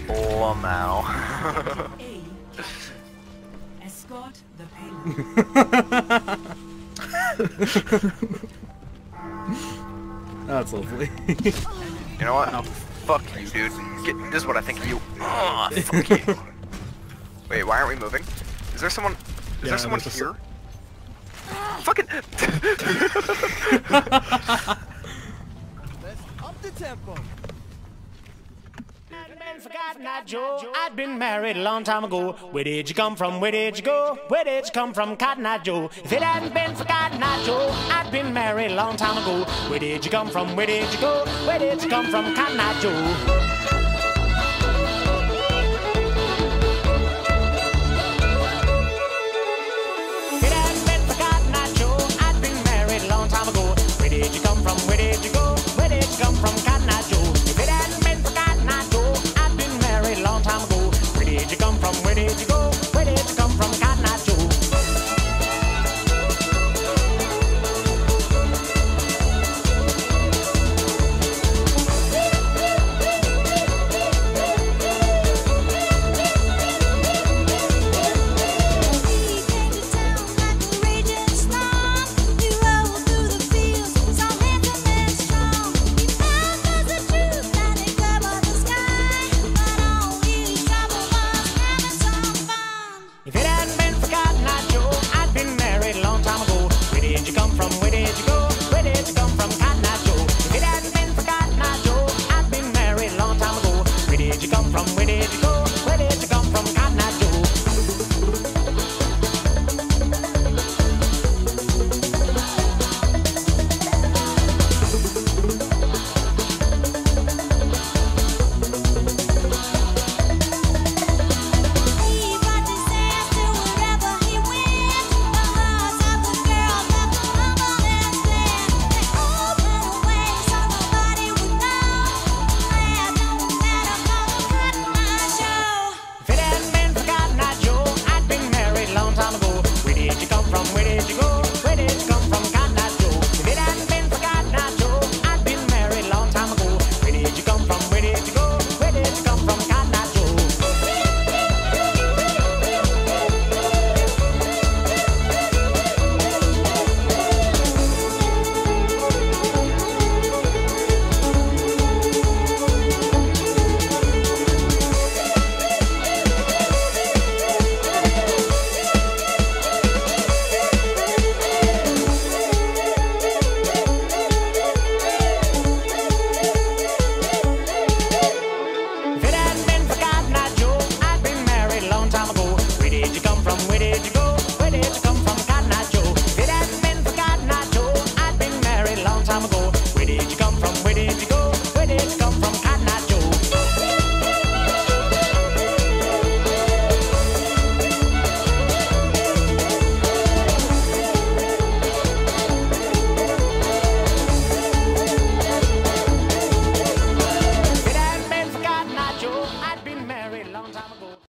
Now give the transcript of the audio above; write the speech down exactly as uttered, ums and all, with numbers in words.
Lamau. Escort the payload. That's lovely. You know what? Oh, fuck you, dude. Get, this is what I think of you. Oh, fuck you. Wait, why aren't we moving? Is there someone? Is Yeah, there someone there's a here? Fucking. Let's up the tempo. Forgotten that Joe, I'd been married a long time ago. Where did you come from? Where did you go? Where did you come from, Cotton Eye Joe? If it hadn't been for Cotton Eye Joe, I'd been married a long time ago. Where did you come from? Where did you go? Where did you come from, Cotton Eye Joe? From